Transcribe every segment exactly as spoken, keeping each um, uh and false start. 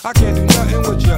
I can't do nothing with you.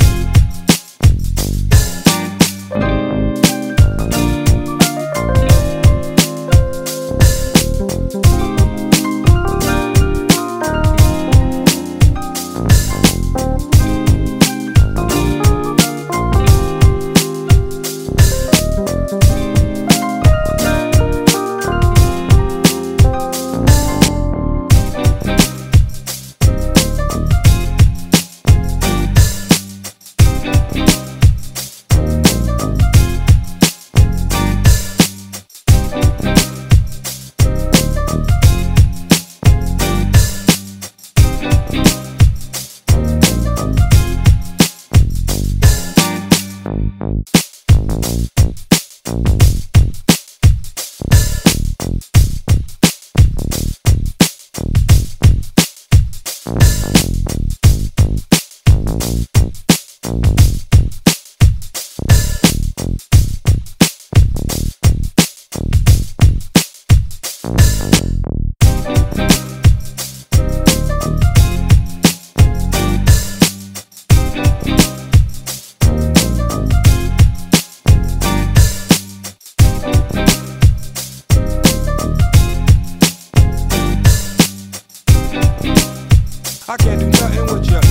I can't do nothing with you.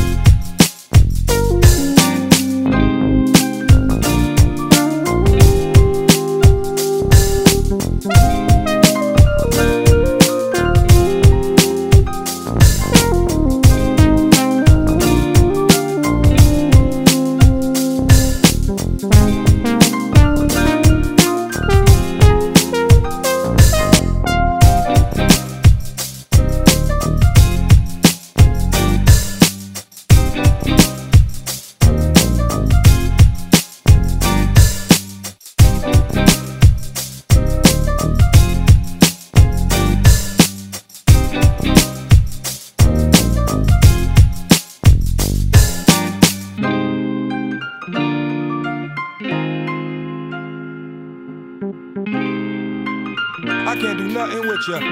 I can't do nothing with you.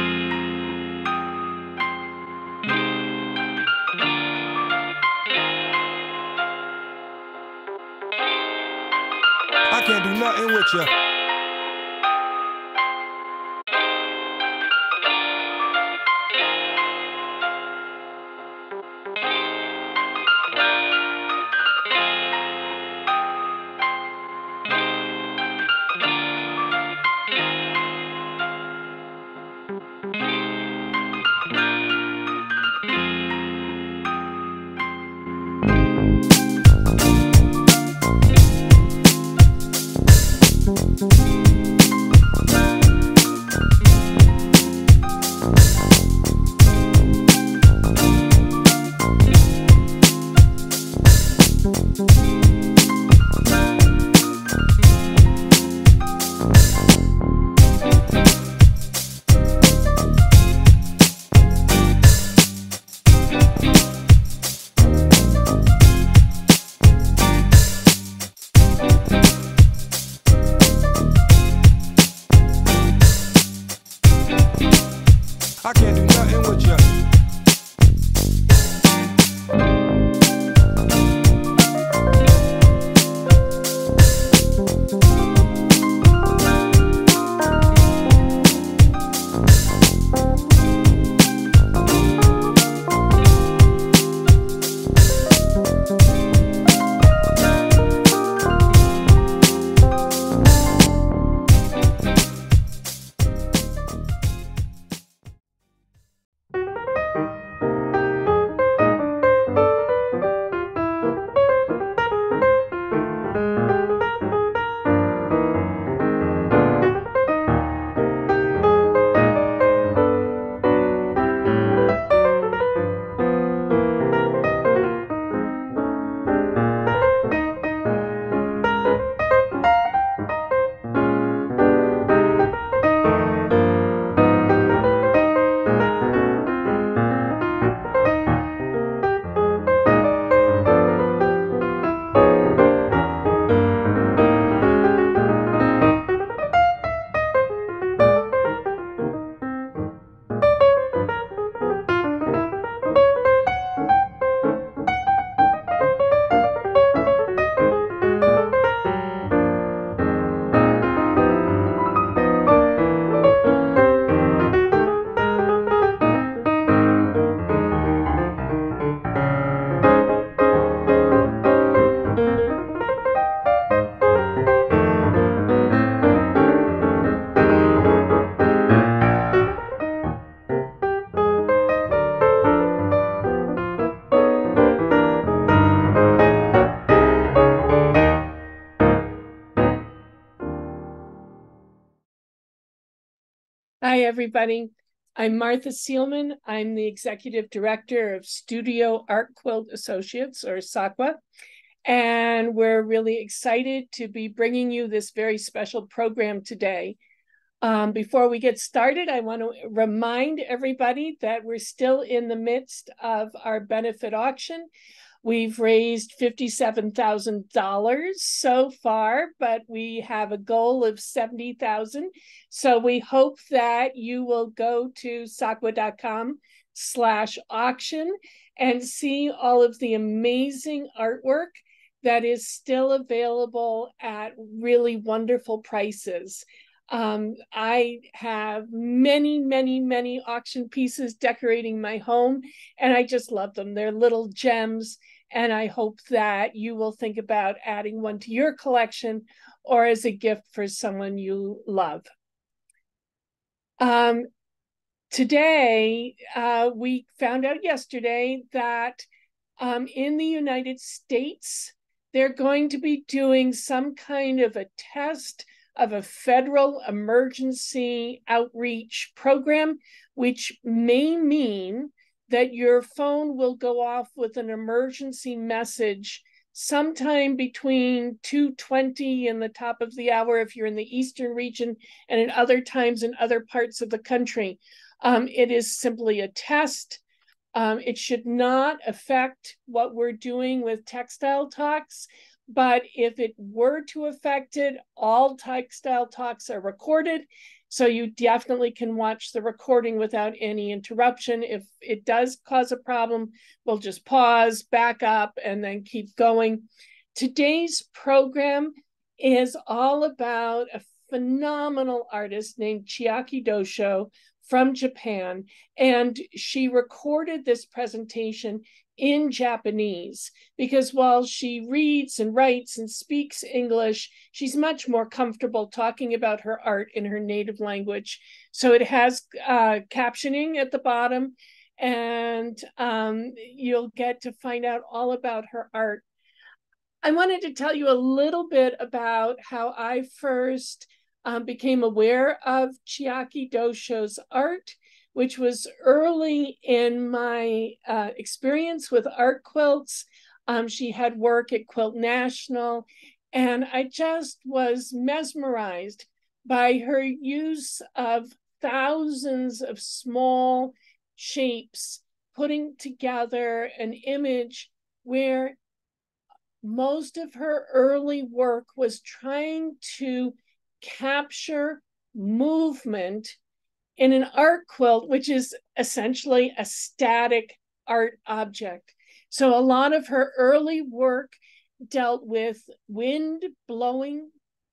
I can't do nothing with you. Hi, everybody. I'm Martha Seelman. I'm the Executive Director of Studio Art Quilt Associates, or S A Q A, and we're really excited to be bringing you this very special program today. Um, before we get started, I want to remind everybody that we're still in the midst of our benefit auction. We've raised fifty-seven thousand dollars so far, but we have a goal of seventy thousand dollars. So we hope that you will go to sakwa.com slash auction and see all of the amazing artwork that is still available at really wonderful prices. Um, I have many, many, many auction pieces decorating my home, and I just love them. They're little gems, and I hope that you will think about adding one to your collection or as a gift for someone you love. Um, today, uh, we found out yesterday that um, in the United States, they're going to be doing some kind of a test of a federal emergency outreach program, which may mean that your phone will go off with an emergency message sometime between two twenty and the top of the hour if you're in the eastern region, and at other times in other parts of the country. Um, it is simply a test. Um, it should not affect what we're doing with Textile Talks. But if it were to affect it, all Textile Talks are recorded. So you definitely can watch the recording without any interruption. If it does cause a problem, we'll just pause, back up, and then keep going. Today's program is all about a phenomenal artist named Chiaki Dosho from Japan. And she recorded this presentation in Japanese, because while she reads and writes and speaks English, she's much more comfortable talking about her art in her native language. So it has uh, captioning at the bottom, and um, you'll get to find out all about her art. I wanted to tell you a little bit about how I first um, became aware of Chiaki Dosho's art, which was early in my uh, experience with art quilts. Um, she had work at Quilt National, and I just was mesmerized by her use of thousands of small shapes, putting together an image where most of her early work was trying to capture movement in an art quilt, which is essentially a static art object. So a lot of her early work dealt with wind blowing,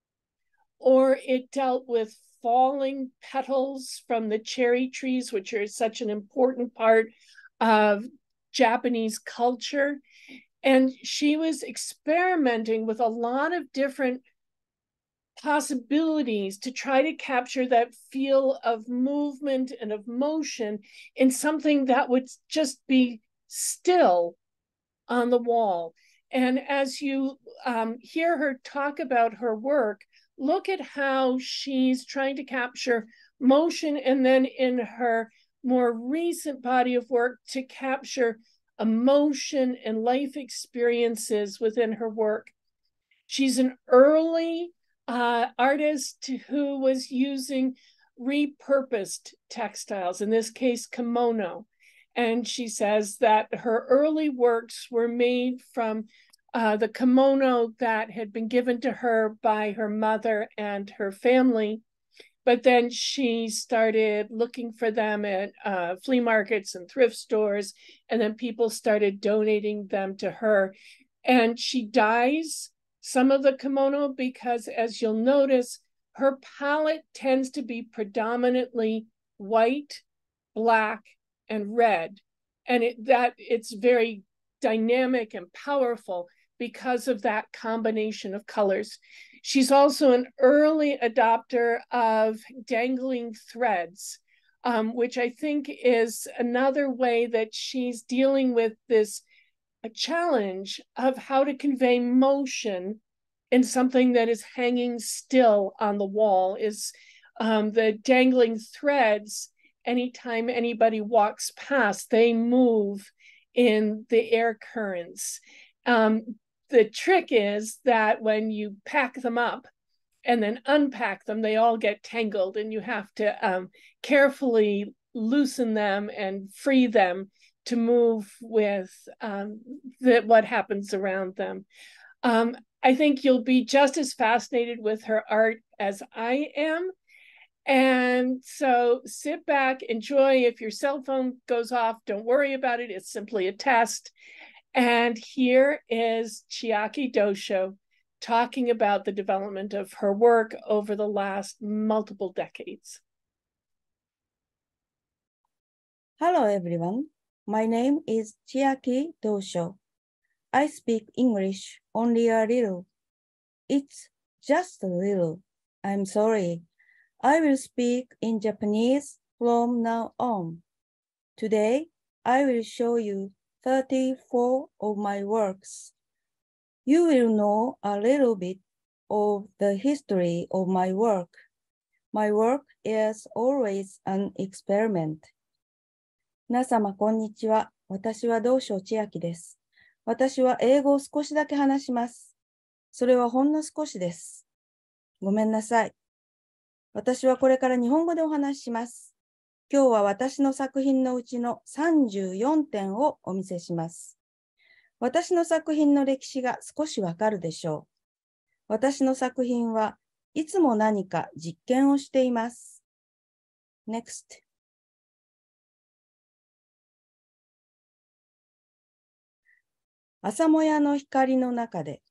or it dealt with falling petals from the cherry trees, which are such an important part of Japanese culture. And she was experimenting with a lot of different possibilities to try to capture that feel of movement and of motion in something that would just be still on the wall. And as you um, hear her talk about her work, look at how she's trying to capture motion, and then in her more recent body of work to capture emotion and life experiences within her work. She's an early uh, artist who was using repurposed textiles, in this case, kimono. And she says that her early works were made from uh, the kimono that had been given to her by her mother and her family. But then she started looking for them at uh, flea markets and thrift stores, and then people started donating them to her. And she dyes some of the kimono because, as you'll notice, her palette tends to be predominantly white, black, and red. And it, that it's very dynamic and powerful because of that combination of colors. She's also an early adopter of dangling threads, um, which I think is another way that she's dealing with this a challenge of how to convey motion in something that is hanging still on the wall. Is um, the dangling threads, anytime anybody walks past, they move in the air currents. Um, the trick is that when you pack them up and then unpack them, they all get tangled, and you have to um, carefully loosen them and free them to move with um, the, what happens around them. Um, I think you'll be just as fascinated with her art as I am. And so sit back, enjoy. If your cell phone goes off, don't worry about it. It's simply a test. And here is Chiaki Dosho talking about the development of her work over the last multiple decades. Hello, everyone. My name is Chiaki Dosho. I speak English only a little. It's just a little. I'm sorry. I will speak in Japanese from now on. Today, I will show you thirty-four of my works. You will know a little bit of the history of my work. My work is always an experiment. 皆様、こんにちは。私は道章千秋です。私は英語を少しだけ話します。それはほんの少しです。ごめんなさい。私はこれから日本語でお話しします。今日は私の作品のうちのさんじゅうよんてんをお見せします。私の作品の歴史が少しわかるでしょう。私の作品はいつも何か実験をしています。Next. 朝もやの光の中で。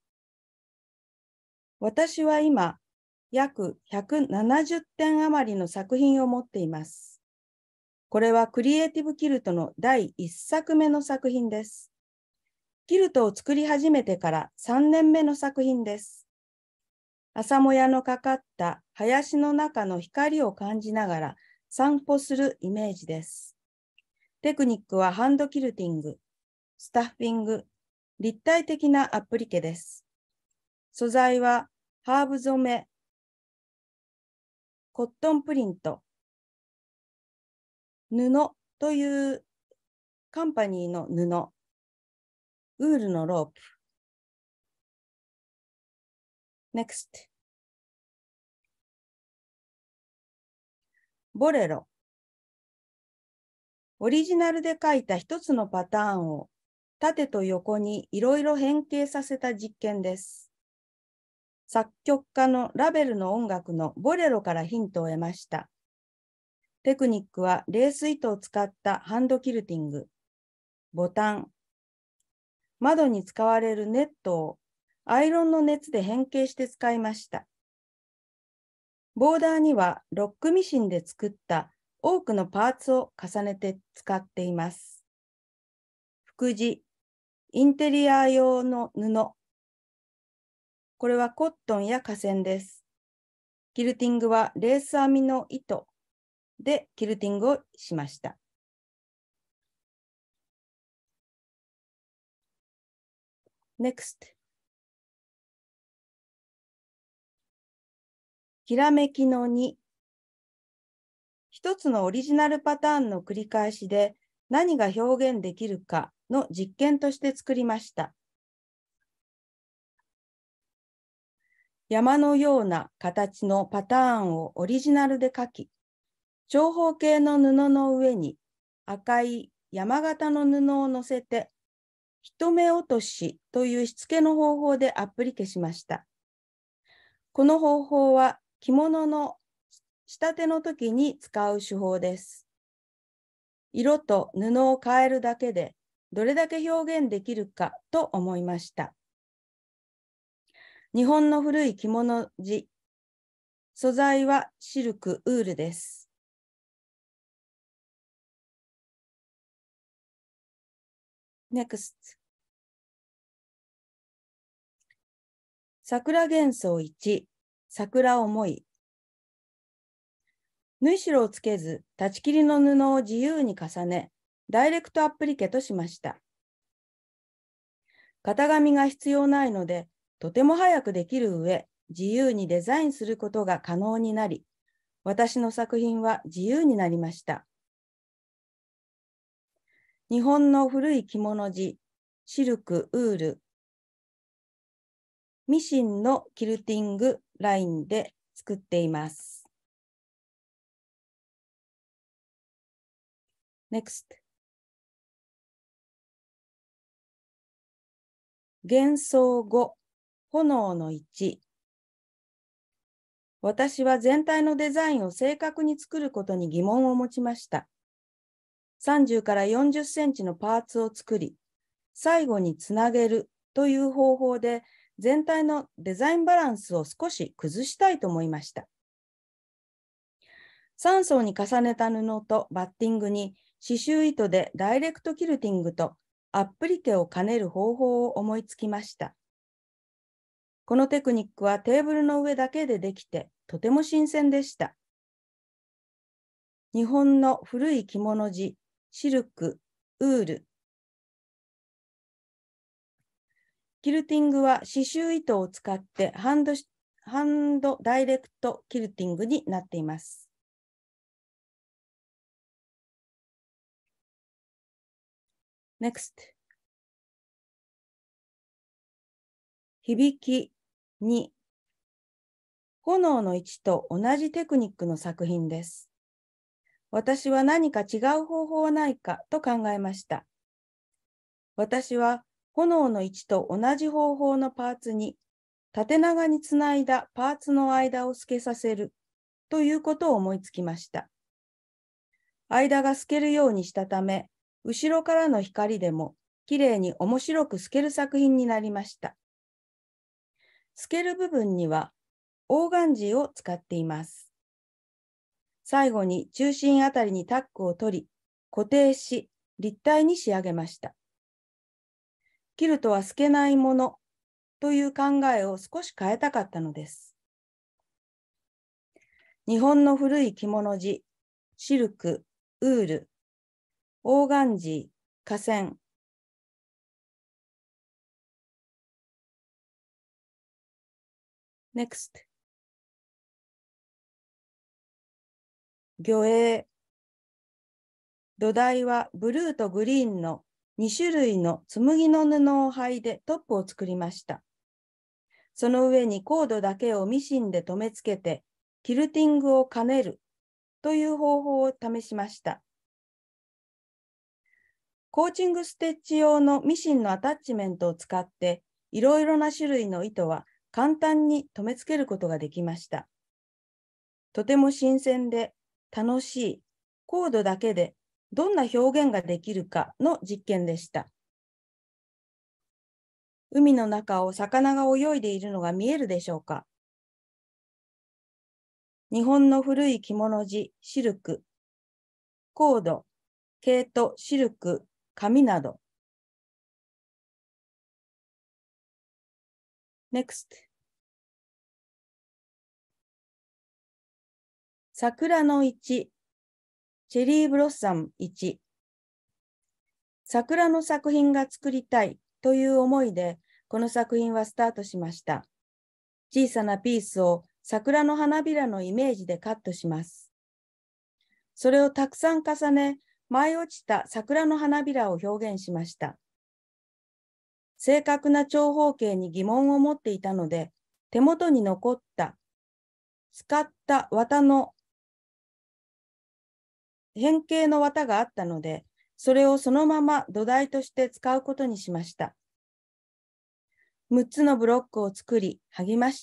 私は今、約ひゃくななじゅってん余りの作品を持っています。これはクリエイティブキルトのだいいっさくめの作品です。キルトを作り始めてからさんねんめの作品です。朝もやのかかった林の中の光を感じながら散歩するイメージです。テクニックはハンドキルティング、スタッフィング、立体的なアプリケです。素材はハーブ染め、コットンプリント、布というカンパニーの布、ウールのロープ。Next。ボレロ。オリジナルで書いた一つのパターンを縦と横にいろいろ変形させた実験です。作曲家のラベルの音楽のボレロからヒントを得ました。テクニックはレース糸を使ったハンドキルティング、ボタン、窓に使われるネットをアイロンの熱で変形して使いました。ボーダーにはロックミシンで作った多くのパーツを重ねて使っています。副地、インテリア用の布。これはコットンや化繊です。キルティングはレース編みの糸でキルティングをしました。Next。きらめきのに。一つのオリジナルパターンの繰り返しで何が表現できるかの実験として作りました。山のような形のパターンをオリジナルで描き、長方形の布の上に赤い山形の布を乗せて、一目落としというしつけの方法でアプリケしました。この方法は着物の仕立ての時に使う手法です。色と布を変えるだけでどれだけ表現できるかと思いました。日本の古い着物地。素材はシルク、ウールです。Next。桜幻想いち、桜思い。縫い代をつけず、立ち切りの布を自由に重ね、ダイレクトアプリケとしました。型紙が必要ないので、とても早くできる上、自由にデザインすることが可能になり、 私の作品は自由になりました。日本の古い着物地、シルク、ウール、ミシンのキルティングラインで作っています。Next。幻想ご、炎のいち。私は全体のデザインを正確に作ることに疑問を持ちました。さんじゅうからよんじゅっセンチのパーツを作り、最後につなげるという方法で全体のデザインバランスを少し崩したいと思いました。さん層に重ねた布とバッティングに刺繍糸でダイレクトキルティングとアップリケを兼ねる方法を思いつきました。このテクニックはテーブルの上だけでできてとても新鮮でした。日本の古い着物地、シルク、ウール。キルティングは刺繍糸を使ってハンド、ハンドダイレクトキルティングになっています。Next。響きに。炎のいちと同じテクニックの作品です。私は何か違う方法はないかと考えました。私は炎のいちと同じ方法のパーツに縦長につないだパーツの間を透けさせるということを思いつきました。間が透けるようにしたため、後ろからの光でもきれいに面白く透ける作品になりました。透ける部分にはオーガンジーを使っています。最後に中心あたりにタックを取り、固定し、立体に仕上げました。キルトは透けないものという考えを少し変えたかったのです。日本の古い着物地、シルク、ウール、オーガンジー、化繊。Next。魚影。土台はブルーとグリーンのに種類の紬の布を剥いでトップを作りました。その上にコードだけをミシンで留め付けてキルティングを兼ねるという方法を試しました。コーチングステッチ用のミシンのアタッチメントを使っていろいろな種類の糸は簡単に留め付けることができました。とても新鮮で楽しいコードだけでどんな表現ができるかの実験でした。海の中を魚が泳いでいるのが見えるでしょうか。日本の古い着物地、シルク、コード、毛糸、シルク、紙など。Next。桜のいち、チェリーブロッサムいち。桜の作品が作りたいという思いで、この作品はスタートしました。小さなピースを桜の花びらのイメージでカットします。それをたくさん重ね、舞い落ちた桜の花びらを表現しました。正確な長方形に疑問を持っていたので、手元に残った使った綿の変形の綿があったので、それをそのまま土台として使うことにしました。むっつのブロックを作り、剥ぎました。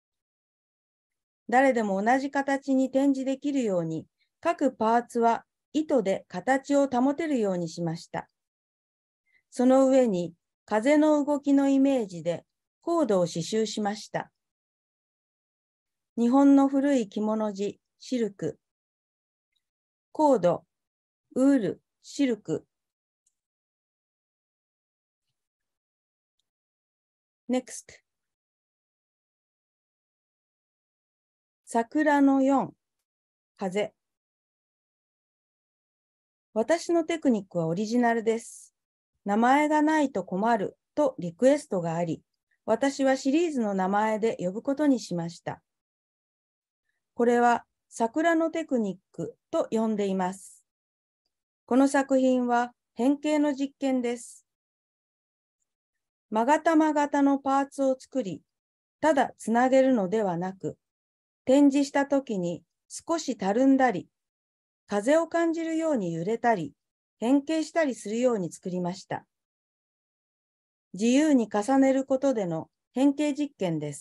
誰でも同じ形に展示できるように、各パーツは糸で形を保てるようにしました。その上に風の動きのイメージでコードを刺繍しました。日本の古い着物地、シルク、コード、ウール、シルク。Next。桜のよん、風。私のテクニックはオリジナルです。名前がないと困るとリクエストがあり、私はシリーズの名前で呼ぶことにしました。これは桜のテクニックと呼んでいます。この作品は変形の実験です。勾玉型のパーツを作り、ただつなげるのではなく、展示したときに少したるんだり、風を感じるように揺れたり、変形したりするように作りました。自由に重ねることでの変形実験です。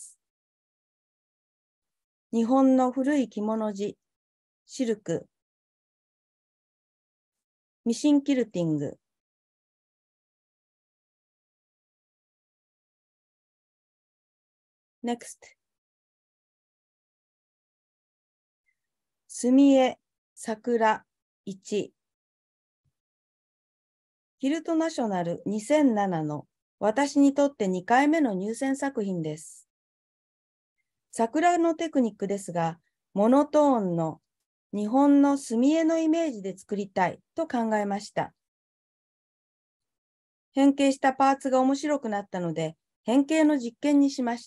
日本の古い着物地、シルク、ミシンキルティング、Next。墨絵、桜、いち。キルトナショナルにせんななの私にとってにかいめの入選作品です。桜のテクニックですが、モノトーンの日本の墨絵のイメージで作りたいと考えました。変形したパーツが面白くなったので、変形の実験にしました。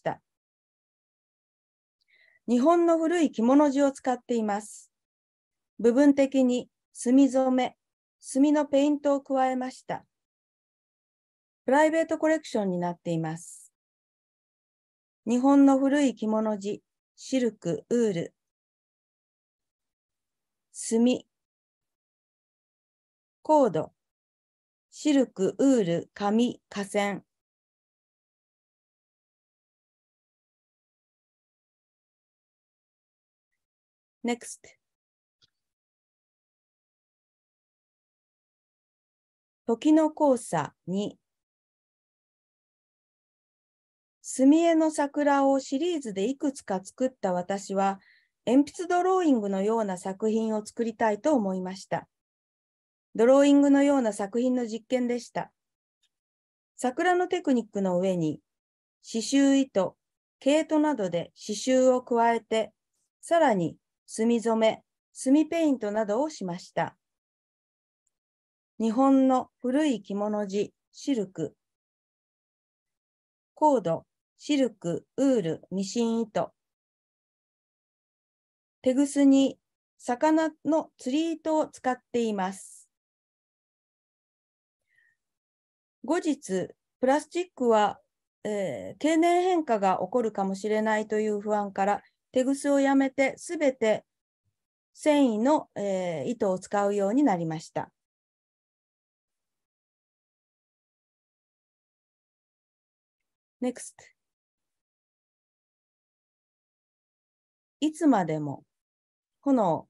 日本の古い着物地を使っています。部分的に墨染め、墨のペイントを加えました。プライベートコレクションになっています。日本の古い着物地、シルク、ウール、墨、コード、シルク、ウール、紙、化繊。Next。時の交差に。墨絵の桜をシリーズでいくつか作った私は、鉛筆ドローイングのような作品を作りたいと思いました。ドローイングのような作品の実験でした。桜のテクニックの上に、刺繍糸、毛糸などで刺繍を加えて、さらに墨染め、墨ペイントなどをしました。日本の古い着物地、シルク、コード、シルク、ウール、ミシン糸。テグスに魚の釣り糸を使っています。後日、プラスチックは、えー、経年変化が起こるかもしれないという不安から、テグスをやめてすべて繊維の、えー、糸を使うようになりました。Next。いつまでも炎。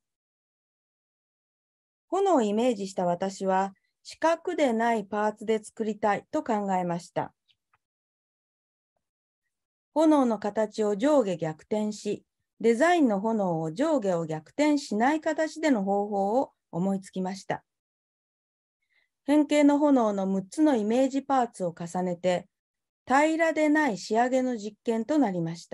炎をイメージした私は、四角でないパーツで作りたいと考えました。炎の形を上下逆転し、デザインの炎を上下を逆転しない形での方法を思いつきました。変形の炎のむっつのイメージパーツを重ねて、平らでない仕上げの実験となりました。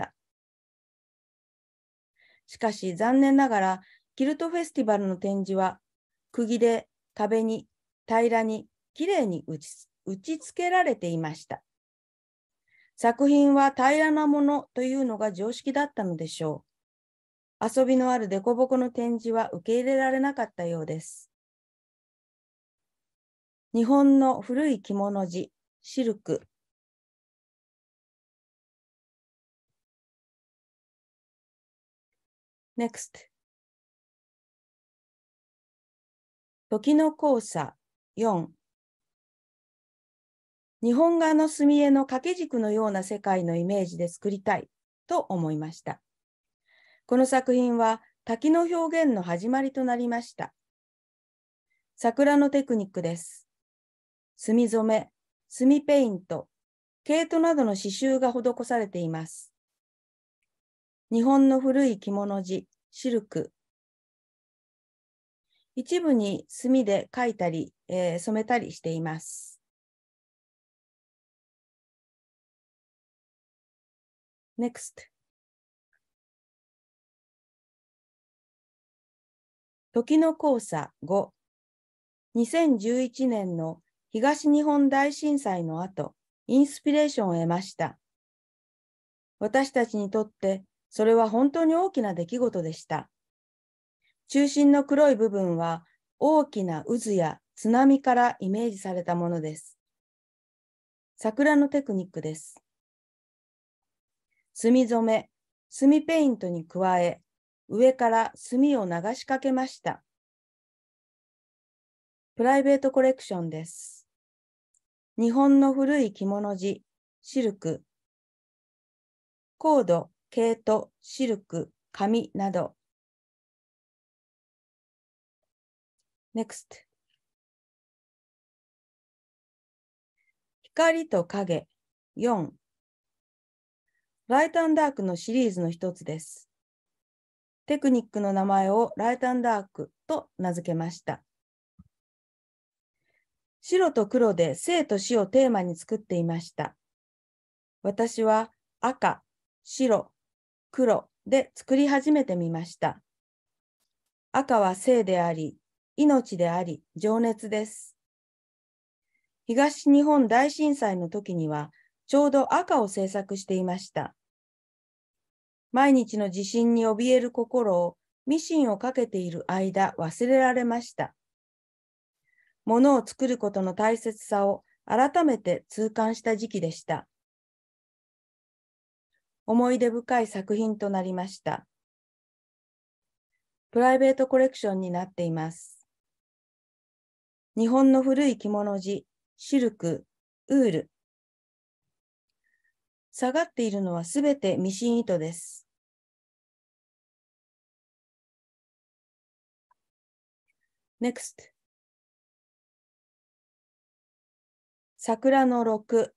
しかし残念ながら、キルトフェスティバルの展示は、釘で壁に平らにきれいに打ち、打ち付けられていました。作品は平らなものというのが常識だったのでしょう。遊びのある凸凹の展示は受け入れられなかったようです。日本の古い着物地、シルク。Next。時の交差よん。日本画の墨絵の掛け軸のような世界のイメージで作りたいと思いました。この作品は滝の表現の始まりとなりました。桜のテクニックです。墨染め、墨ペイント、毛糸などの刺繍が施されています。日本の古い着物地、シルク。一部に墨で描いたり、えー、染めたりしています。Next。時の交差ご。にせんじゅういちねんの東日本大震災の後、インスピレーションを得ました。私たちにとってそれは本当に大きな出来事でした。 中心の黒い部分は大きな渦や津波からイメージされたものです。桜のテクニックです。墨染め、墨ペイントに加え、上から墨を流しかけました。プライベートコレクションです。日本の古い着物地、シルク、コード、毛糸、シルク、紙など。Next。光と影、よん。ライト&ダークのシリーズの一つです。テクニックの名前をライト&ダークと名付けました。白と黒で生と死をテーマに作っていました。私は赤、白、黒で作り始めてみました。赤は生であり、命であり、情熱です。東日本大震災の時には、ちょうど赤を制作していました。毎日の地震に怯える心をミシンをかけている間忘れられました。物を作ることの大切さを改めて痛感した時期でした。思い出深い作品となりました。プライベートコレクションになっています。日本の古い着物地、シルク、ウール。下がっているのはすべてミシン糸です。Next。桜のろく。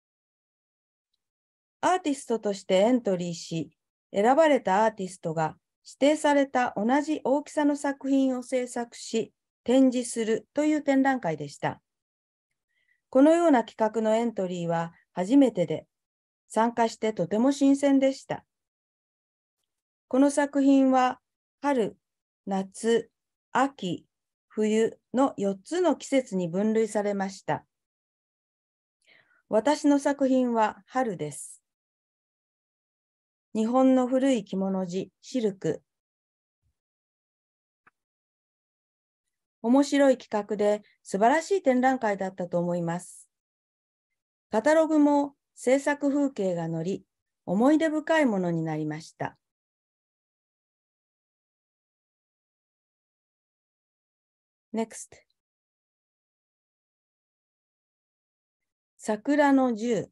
アーティストとしてエントリーし、選ばれたアーティストが指定された同じ大きさの作品を制作し、展示するという展覧会でした。このような企画のエントリーは初めてで、参加してとても新鮮でした。この作品は春、夏、秋、冬のよっつの季節に分類されました。私の作品は春です。日本の古い着物地、シルク。面白い企画で素晴らしい展覧会だったと思います。カタログも制作風景が載り、思い出深いものになりました。Next。桜の銃。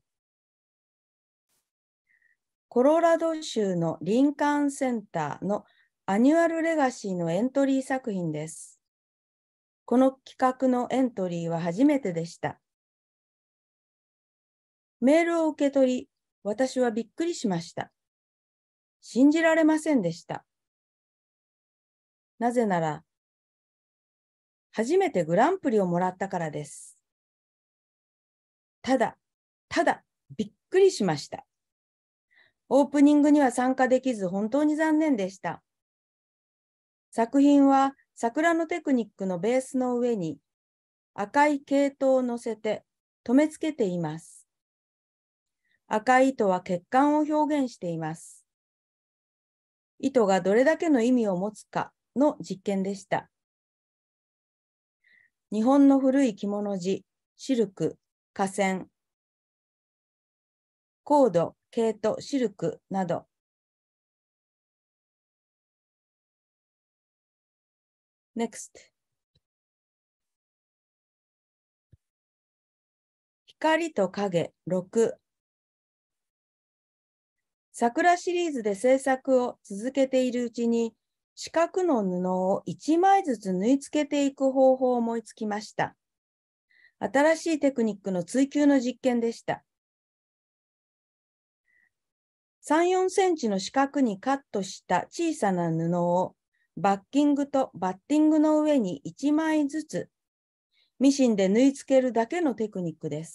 コロラド州のリンカーンセンターのアニュアルレガシーのエントリー作品です。この企画のエントリーは初めてでした。メールを受け取り、私はびっくりしました。信じられませんでした。なぜなら、初めてグランプリをもらったからです。ただ、ただ、びっくりしました。オープニングには参加できず本当に残念でした。作品は桜のテクニックのベースの上に赤い毛糸を乗せて留め付けています。赤い糸は血管を表現しています。糸がどれだけの意味を持つかの実験でした。日本の古い着物地、シルク、化繊、コード、毛糸、シルクなど。Next。光と影ろく。桜シリーズで制作を続けているうちに、四角の布をいちまいずつ縫い付けていく方法を思いつきました。新しいテクニックの追求の実験でした。さん、よんセンチの四角にカットした小さな布をバッキングとバッティングの上にいちまいずつミシンで縫い付けるだけのテクニックです。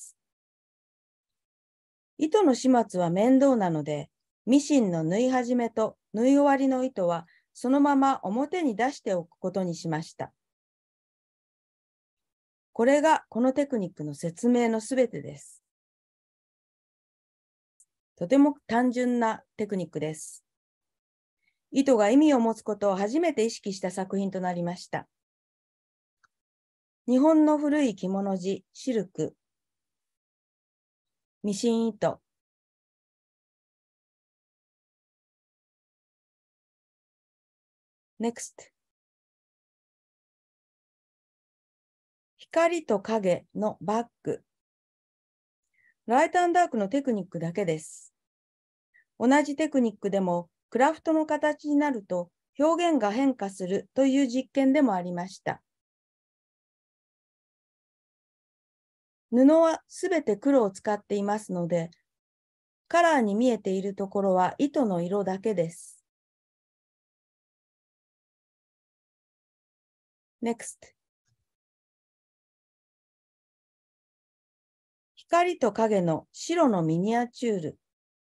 糸の始末は面倒なので、ミシンの縫い始めと縫い終わりの糸はそのまま表に出しておくことにしました。これがこのテクニックの説明のすべてです。とても単純なテクニックです。 糸が意味を持つことを初めて意識した作品となりました。日本の古い着物地、シルク、ミシン糸、Next。光と影のバッグ。ライト&ダークのテクニックだけです。同じテクニックでもクラフトの形になると表現が変化するという実験でもありました。布はすべて黒を使っていますので、カラーに見えているところは糸の色だけです。Next。光と影の白のミニアチュール。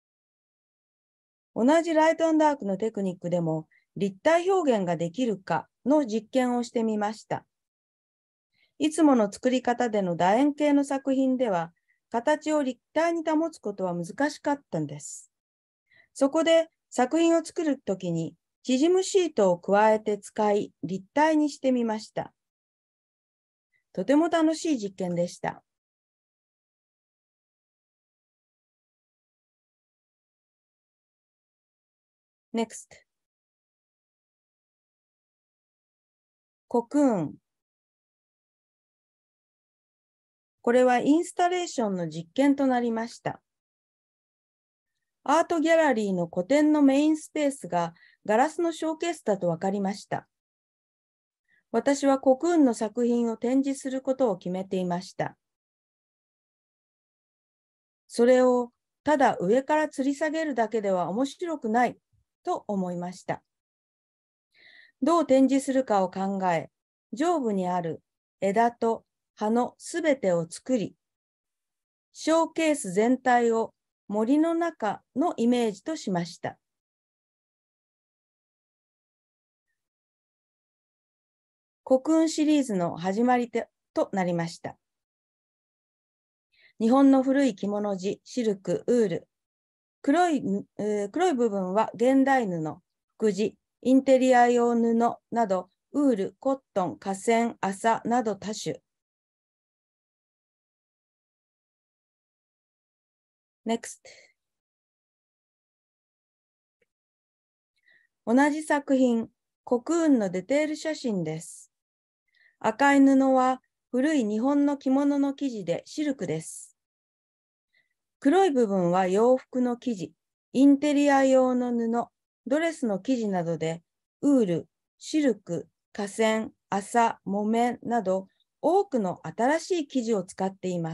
同じライト&ダークのテクニックでも立体表現ができるかの実験をしてみました。いつもの作り方での楕円形の作品では形を立体に保つことは難しかったんです。そこで作品を作るときに縮むシートを加えて使い立体にしてみました。とても楽しい実験でした。Next。コクーン。これはインスタレーションの実験となりました。アートギャラリーの個展のメインスペースがガラスのショーケースだと分かりました。私はコクーンの作品を展示することを決めていました。それをただ上から吊り下げるだけでは面白くないと思いました。どう展示するかを考え、上部にある枝と葉のすべてを作り、ショーケース全体を森の中のイメージとしました。コクーンシリーズの始まりとなりました。日本の古い着物地、シルク、ウール。黒い、えー、黒い部分は現代布、服地、インテリア用布など、ウール、コットン、化繊、麻など多種。Next。同じ作品、コクーンのデテール写真です。赤い布は古い日本の着物の生地でシルクです。黒い部分は洋服の生地、インテリア用の布、ドレスの生地などで、ウール、シルク、化繊、麻、木綿など多くの新しい生地を使っています。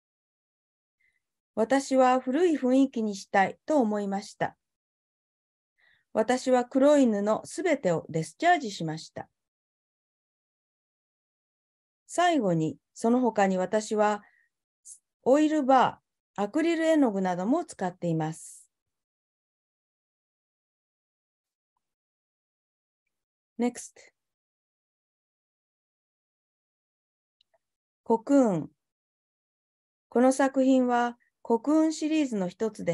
私は古い雰囲気にしたいと思いました。私は黒い布すべてをデスチャージしました。最後に、その他に私はオイルバー、アクリル絵の具なども使っています。Next。コクーン。この作品はコクーンシリーズの一つです。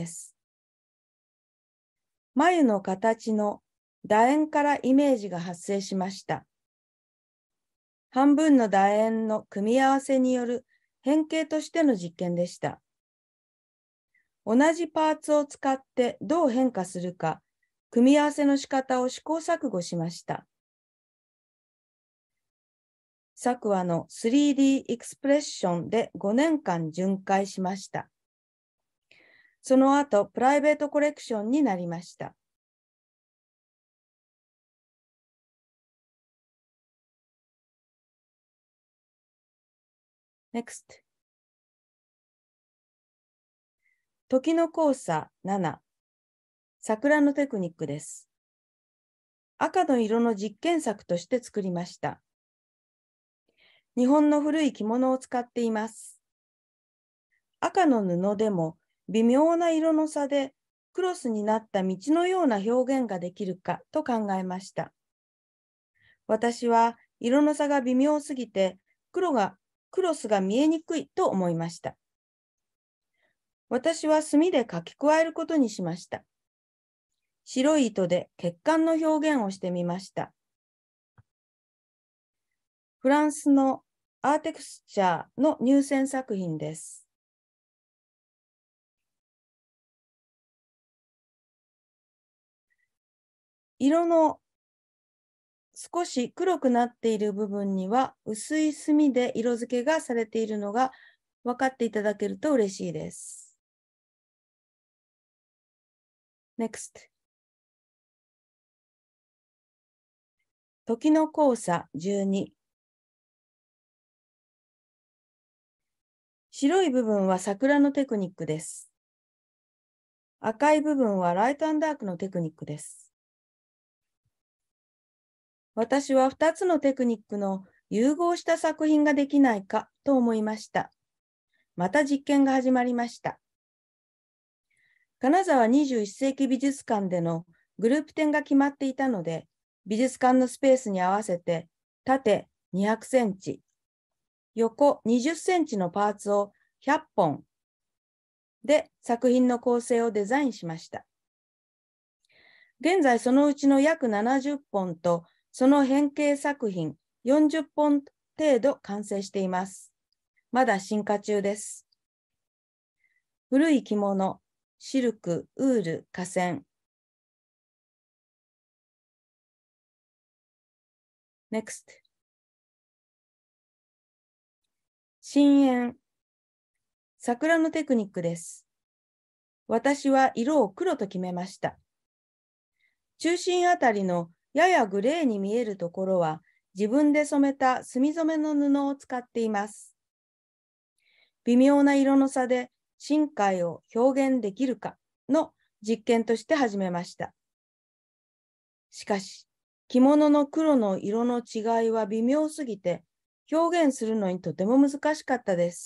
眉の形の楕円からイメージが発生しました。半分の楕円の組み合わせによる変形としての実験でした。同じパーツを使ってどう変化するか、組み合わせの仕方を試行錯誤しました。作話の スリーディー エクスプレッションでごねんかん巡回しました。その後、プライベートコレクションになりました。Next。時の交差なな。桜のテクニックです。赤の色の実験作として作りました。日本の古い着物を使っています。赤の布でも微妙な色の差でクロスになった道のような表現ができるかと考えました。私は色の差が微妙すぎて黒がクロスが見えにくいと思いました。私は墨で書き加えることにしました。 白い糸で血管の表現をしてみました。フランスのアーテクスチャーの入選作品です。色の少し黒くなっている部分には薄い墨で色付けがされているのが分かっていただけると嬉しいです。Next。時の交差じゅうに。白い部分は桜のテクニックです。赤い部分はライト&ダークのテクニックです。私はふたつのテクニックの融合した作品ができないかと思いました。また実験が始まりました。金沢にじゅういっ世紀美術館でのグループ展が決まっていたので、美術館のスペースに合わせて縦にひゃくセンチ、横にじゅっセンチのパーツをひゃっぽんで作品の構成をデザインしました。現在そのうちの約ななじゅっぽんとその変形作品よんじゅっぽん程度完成しています。まだ進化中です。古い着物、シルク、ウール、化繊。Next。深淵。桜のテクニックです。私は色を黒と決めました。中心あたりのややグレーに見えるところは自分で染めた墨染めの布を使っています。微妙な色の差で深海を表現できるかの実験として始めました。しかし、着物の黒の色の違いは微妙すぎて表現するのにとても難しかったです。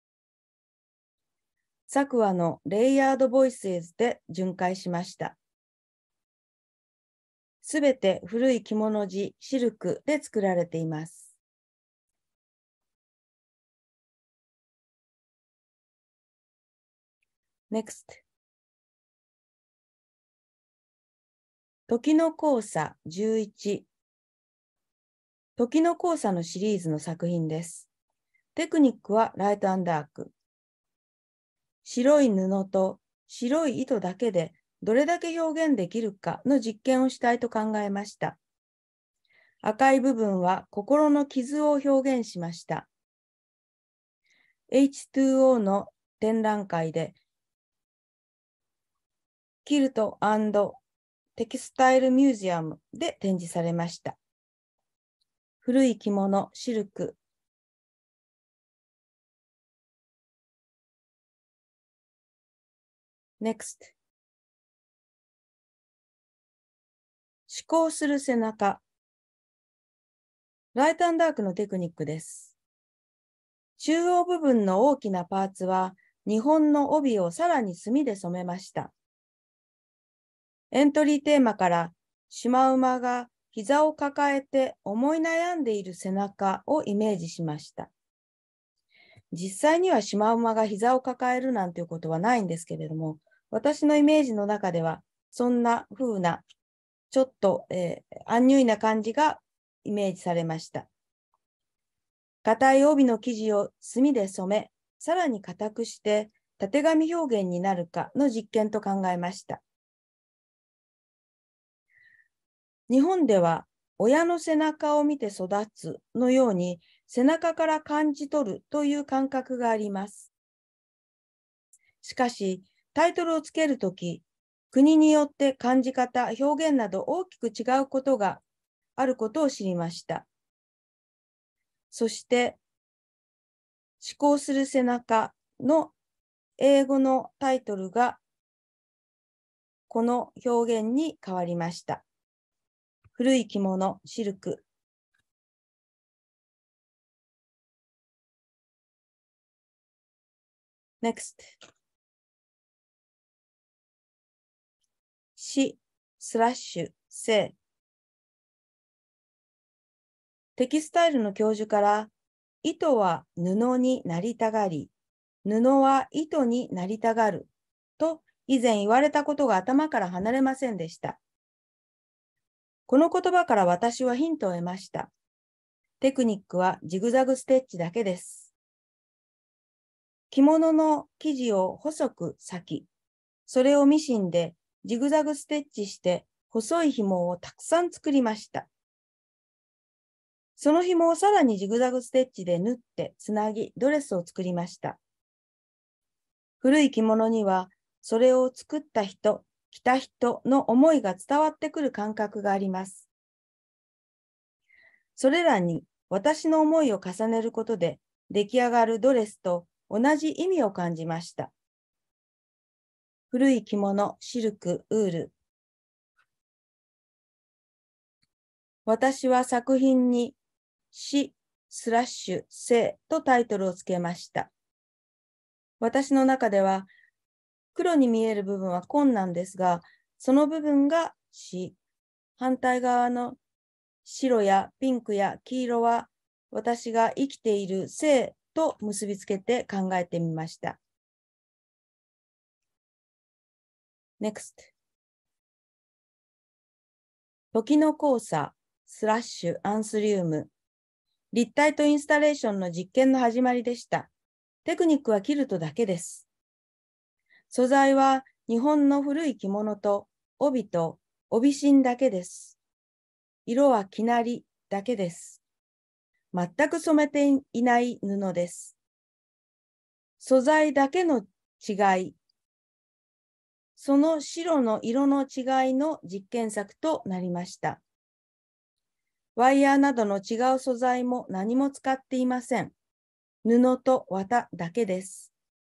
昨話のレイヤードボイスズで巡回しました。すべて古い着物地、シルクで作られています。Next。時の交差じゅういち。時の交差のシリーズの作品です。テクニックはライト&ダーク。白い布と白い糸だけでどれだけ表現できるかの実験をしたいと考えました。赤い部分は心の傷を表現しました。エイチツーオー の展覧会でキルト&テキスタイルミュージアムで展示されました。古い着物、シルク。Next。思考する背中。ライト&ダークのテクニックです。中央部分の大きなパーツは日本の帯をさらに墨で染めました。エントリーテーマからシマウマが膝を抱えて思い悩んでいる背中をイメージしました。実際にはシマウマが膝を抱えるなんていうことはないんですけれども、私のイメージの中ではそんな風なちょっと、えー、アンニュイな感じがイメージされました。硬い帯の生地を墨で染め、さらに硬くしてたてがみ表現になるかの実験と考えました。日本では親の背中を見て育つのように背中から感じ取るという感覚があります。しかしタイトルをつけるとき、国によって感じ方、表現など大きく違うことがあることを知りました。そして思考する背中の英語のタイトルがこの表現に変わりました。古い着物、シルク。Next。し、スラッシュ、せ。テキスタイルの教授から、糸は布になりたがり、布は糸になりたがると以前言われたことが頭から離れませんでした。この言葉から私はヒントを得ました。テクニックはジグザグステッチだけです。着物の生地を細く裂き、それをミシンでジグザグステッチして細い紐をたくさん作りました。その紐をさらにジグザグステッチで縫ってつなぎドレスを作りました。古い着物にはそれを作った人、着た人の思いが伝わってくる感覚があります。それらに私の思いを重ねることで出来上がるドレスと同じ意味を感じました。古い着物、シルク、ウール。私は作品に死スラッシュ生とタイトルをつけました。私の中では黒に見える部分は紺なんですが、その部分が死、反対側の白やピンクや黄色は私が生きている生と結びつけて考えてみました。Next。時の交差、スラッシュ、アンスリウム。立体とインスタレーションの実験の始まりでした。テクニックはキルトだけです。素材は日本の古い着物と帯と帯芯だけです。色は生成だけです。全く染めていない布です。素材だけの違い、その白の色の違いの実験作となりました。ワイヤーなどの違う素材も何も使っていません。布と綿だけです。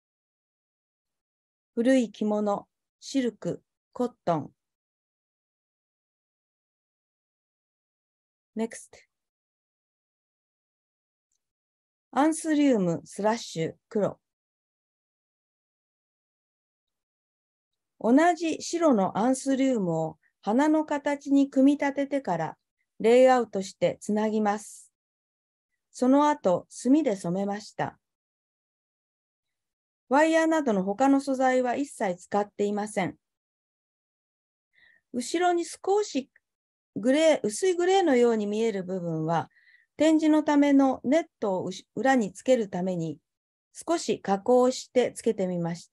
古い着物、シルク、コットン。Next。アンスリウムスラッシュ黒。同じ白のアンスリウムを花の形に組み立ててからレイアウトしてつなぎます。その後、墨で染めました。ワイヤーなどの他の素材は一切使っていません。後ろに少しグレー、薄いグレーのように見える部分は、展示のためのネットを裏につけるために少し加工してつけてみました。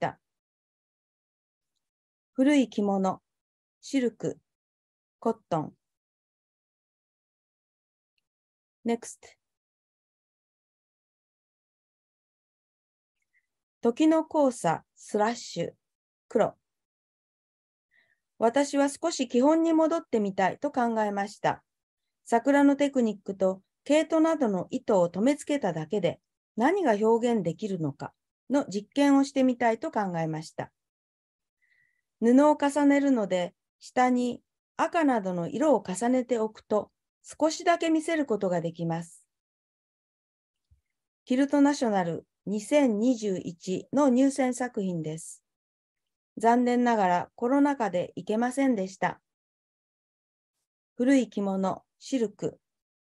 古い着物、シルク、コットン。Next。時の交差、スラッシュ、黒。私は少し基本に戻ってみたいと考えました。桜のテクニックと毛糸などの糸を留め付けただけで何が表現できるのかの実験をしてみたいと考えました。布を重ねるので、下に赤などの色を重ねておくと少しだけ見せることができます。キルトナショナルにせんにじゅういちの入選作品です。残念ながらコロナ禍で行けませんでした。古い着物、シルク。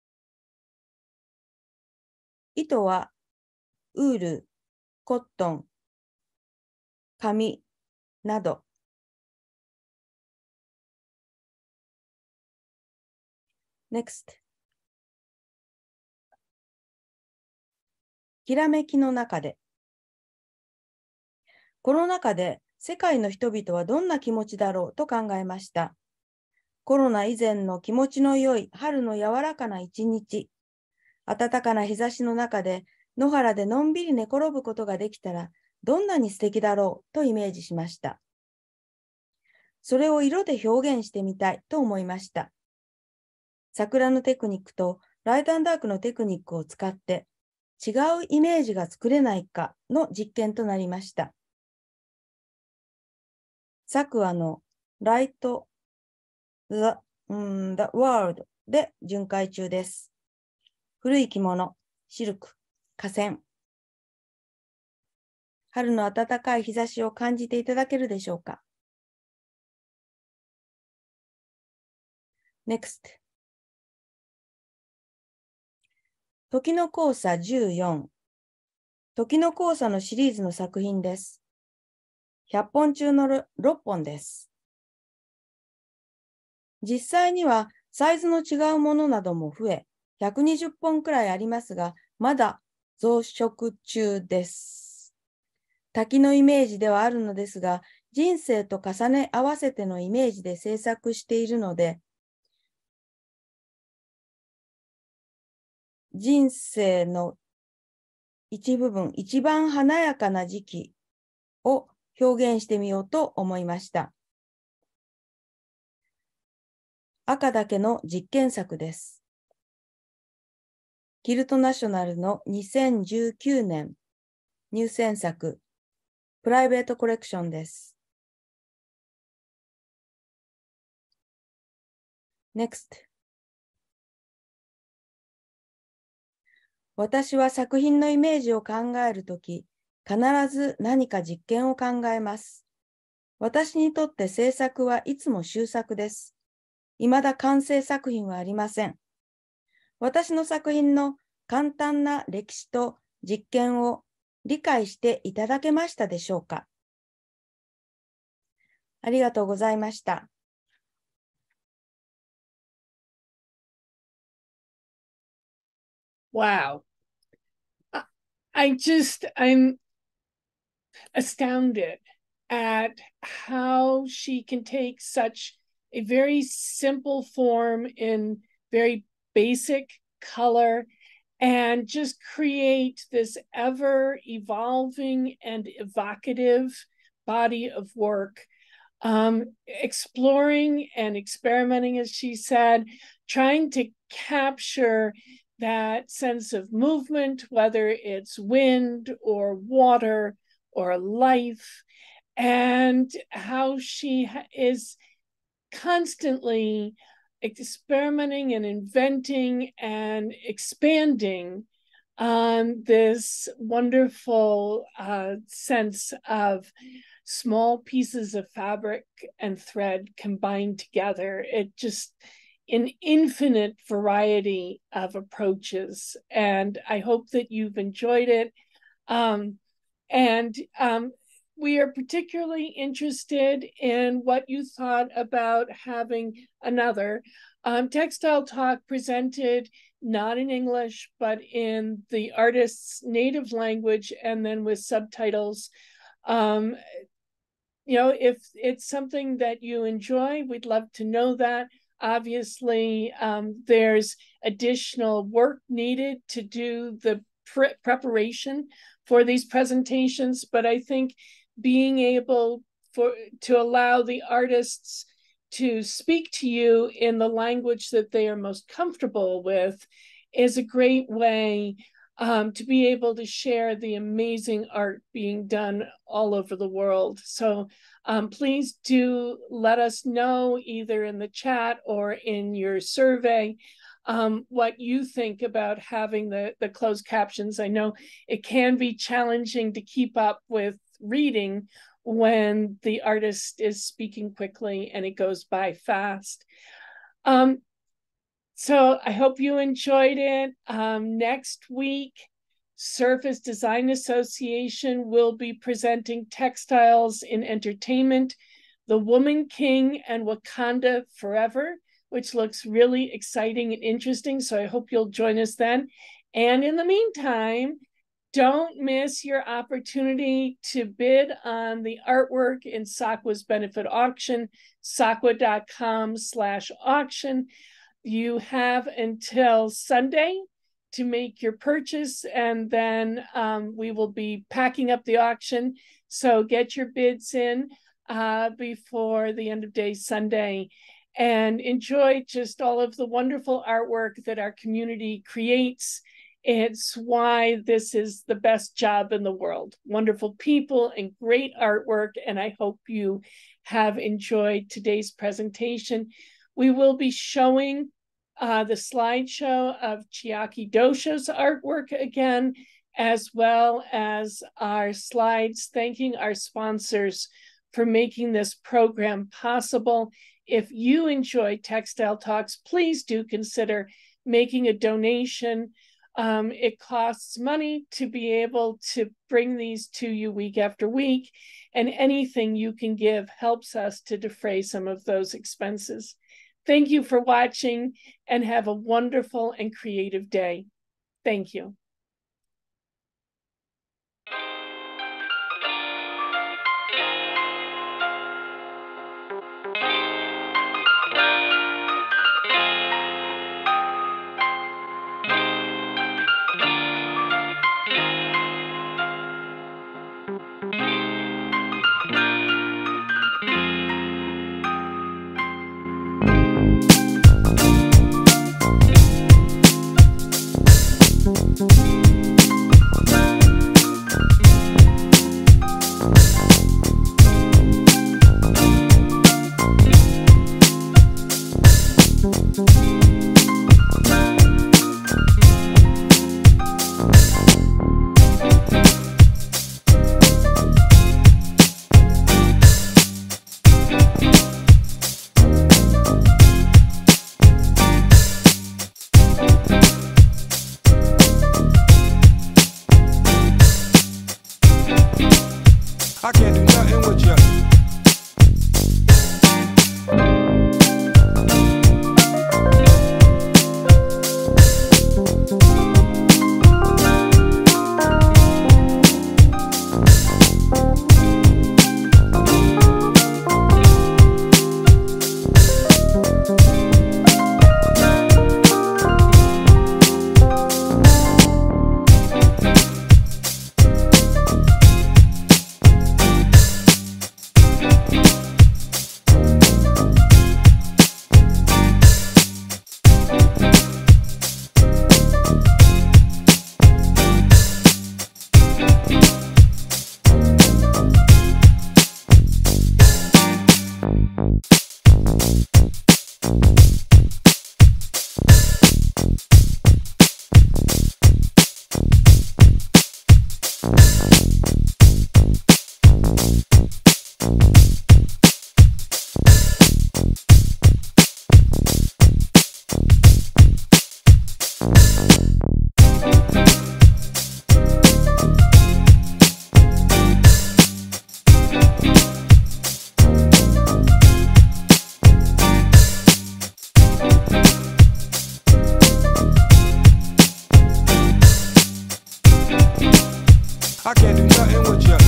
糸はウール、コットン、紙など。Next。きらめきの中で。この中で世界の人々はどんな気持ちだろうと考えました。コロナ以前の気持ちの良い春の柔らかな一日、暖かな日差しの中で野原でのんびり寝転ぶことができたらどんなに素敵だろうとイメージしました。それを色で表現してみたいと思いました。桜のテクニックとライト&ダークのテクニックを使って違うイメージが作れないかの実験となりました。作話のライト The, うん、The World で巡回中です。古い着物、シルク、河川。春の暖かい日差しを感じていただけるでしょうか。Next。時の交差じゅうよん。時の交差のシリーズの作品です。 ひゃっぽん中のろっぽんです。実際にはサイズの違うものなども増え、ひゃくにじゅっぽんくらいありますが、まだ増殖中です。滝のイメージではあるのですが、人生と重ね合わせてのイメージで制作しているので、人生の一部分、一番華やかな時期を表現してみようと思いました。赤だけの実験作です。キルトナショナルのにせんじゅうきゅうねん入選作、プライベートコレクションです。Next。私は作品のイメージを考えるとき、必ず何か実験を考えます。私にとって制作はいつも終作です。未だ完成作品はありません。私の作品の簡単な歴史と実験を理解していただけましたでしょうか。ありがとうございました。 Wow. I just, I'm astounded at how she can take such a very simple form in very basic color and just create this ever evolving and evocative body of work, um, exploring and experimenting, as she said, trying to capture that sense of movement, whether it's wind or water or life, and how she is constantly experimenting and inventing and expanding on this wonderful uh, sense of small pieces of fabric and thread combined together. It just an infinite variety of approaches, and I hope that you've enjoyed it. Um, and um, we are particularly interested in what you thought about having another um, Textile Talk presented not in English, but in the artist's native language, and then with subtitles. Um, you know, if it's something that you enjoy, we'd love to know that. Obviously, um, there's additional work needed to do the pre preparation for these presentations, but I think being able for to allow the artists to speak to you in the language that they are most comfortable with is a great way um, to be able to share the amazing art being done all over the world. So um, please do let us know either in the chat or in your survey um, what you think about having the, the closed captions. I know it can be challenging to keep up with reading when the artist is speaking quickly and it goes by fast. Um, so I hope you enjoyed it. Um, next week, Surface Design Association will be presenting Textiles in Entertainment, The Woman King and Wakanda Forever, which looks really exciting and interesting. So I hope you'll join us then. And in the meantime, don't miss your opportunity to bid on the artwork in SAQUA's benefit auction, saqua.com slash auction. You have until Sunday to make your purchase, and then um, we will be packing up the auction. So get your bids in uh, before the end of day Sunday, and enjoy just all of the wonderful artwork that our community creates. It's why this is the best job in the world. Wonderful people and great artwork, and I hope you have enjoyed today's presentation. We will be showing uh, the slideshow of Chiaki Dosho's artwork again, as well as our slides thanking our sponsors for making this program possible. If you enjoy Textile Talks, please do consider making a donation Um, it costs money to be able to bring these to you week after week, and anything you can give helps us to defray some of those expenses. Thank you for watching, and have a wonderful and creative day. Thank you. I can't do nothing with ya. I can't do nothing with ya.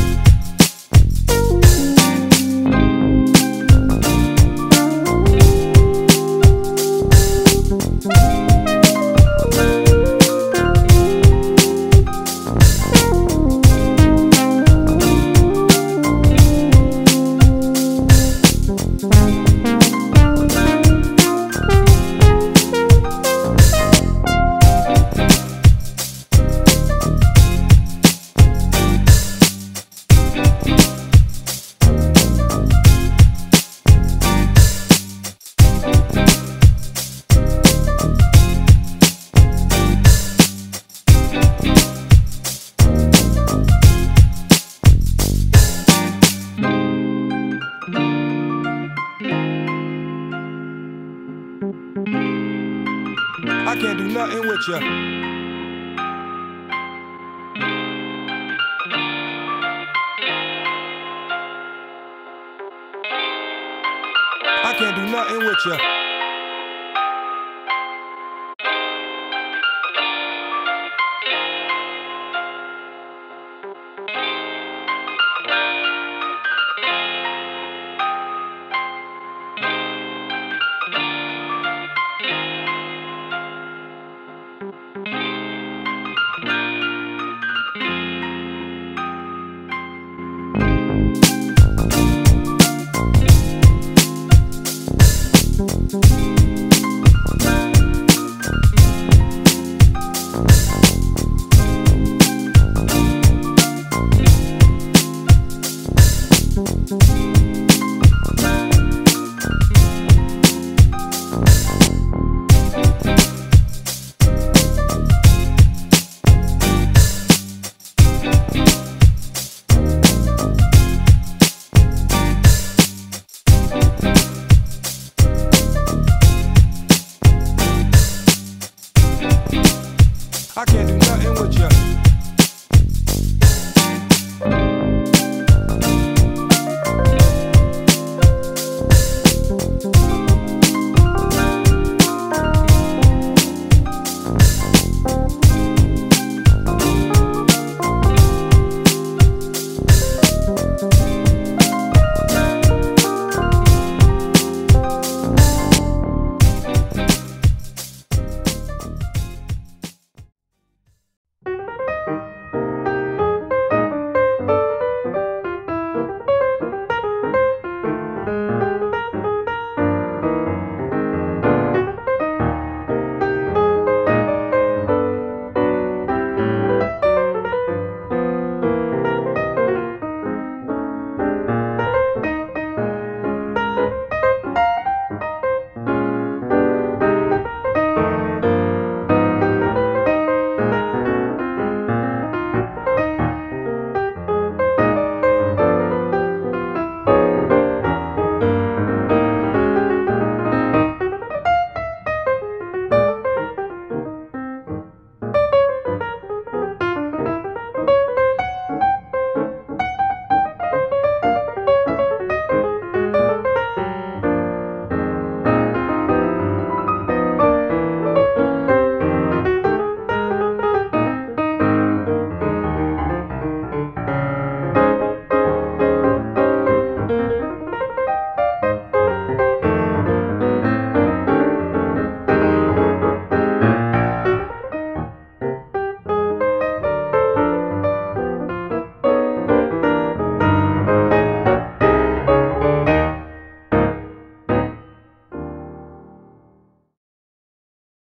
I can't do nothing with ya. I can't do nothing with ya. I can't nothing with ya.